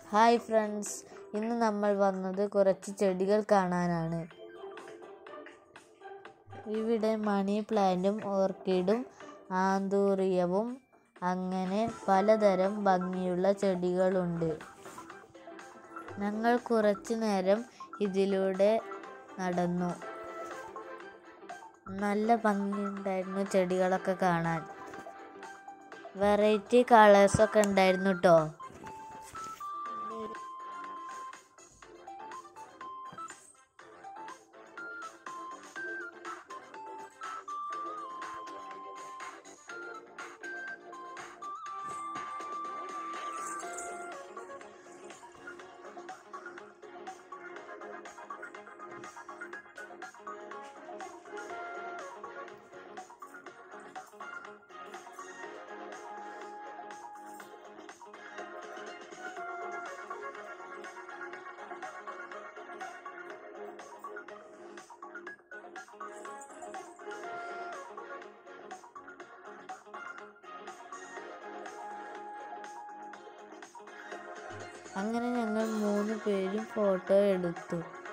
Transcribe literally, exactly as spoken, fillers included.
Hi friends, ഇന്ന് നമ്മൾ വന്നത് കുറച്ച് ചെടികൾ കാണാനാണ്. ഇവിടെ മണി പ്ലാന്റും ഓർക്കിഡും ആന്തൂറിയവും അങ്ങനെ പലതരം ഭംഗിയുള്ള ചെടികളുണ്ട്. ഞങ്ങൾ കുറച്ചു നേരം ഇതിലൂടെ നടന്നു. നല്ല ഭംഗിയുണ്ടായിരുന്നു ചെടികളൊക്കെ കാണാൻ. വെറൈറ്റി കളേഴ്സൊക്കെ ഉണ്ടായിരുന്നു കേട്ടോ. അങ്ങനെ ഞങ്ങൾ മൂന്ന് പേരും ഫോട്ടോ എടുത്തു.